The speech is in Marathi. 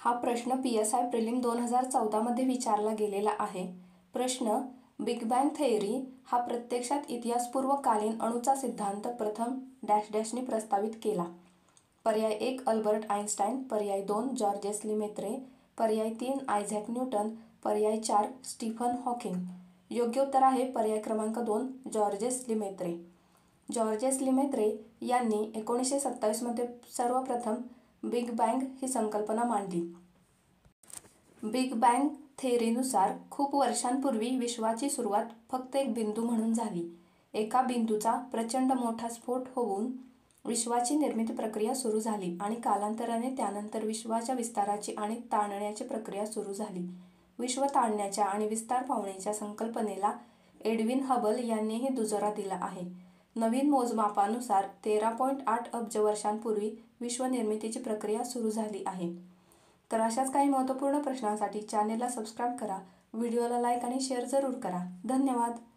हा प्रश्न PSI प्रिलिम 2014 मध्ये विचारला गेलेला आहे। प्रश्न, बिग बँग थेअरी हा प्रत्यक्षात इतिहासपूर्वकालीन अणूचा सिद्धांत प्रथम डॅश डॅशने प्रस्तावित केला। पर्याय 1 अल्बर्ट आइन्स्टाईन, पर्याय 2 जॉर्जेस लेमेत्रे, पर्याय 3 आयझॅक न्यूटन, पर्याय 4 स्टीफन हॉकिंग। योग्य उत्तर आहे पर्याय क्रमांक 2 जॉर्जेस लेमेत्रे। जॉर्जेस लेमेत्रे यांनी 1927 मध्ये सर्वप्रथम बिग बँग ही संकल्पना मांडली। बिग बँग थेअरीनुसार खूप वर्षांपूर्वी विश्वाची सुरुवात फक्त एक बिंदू म्हणून झाली। एका बिंदूचा प्रचंड मोठा स्फोट होऊन विश्वाची निर्मिती प्रक्रिया सुरू झाली आणि कालांतराने त्यानंतर विश्वाच्या विस्ताराची आणि ताणण्याची प्रक्रिया सुरू झाली। विश्व ताणण्याच्या आणि विस्तार पावण्याच्या संकल्पनेला एडविन हबल यांनीही दुजोरा दिला आहे। नवीन मोजमापानुसार 13.8 अब्ज वर्षांपूर्वी विश्व निर्मितीची प्रक्रिया सुरू झाली आहे। तर अशाच काही महत्त्वपूर्ण प्रश्नांसाठी चॅनेलला सबस्क्राईब करा, व्हिडिओला लाईक आणि शेअर जरूर करा। धन्यवाद।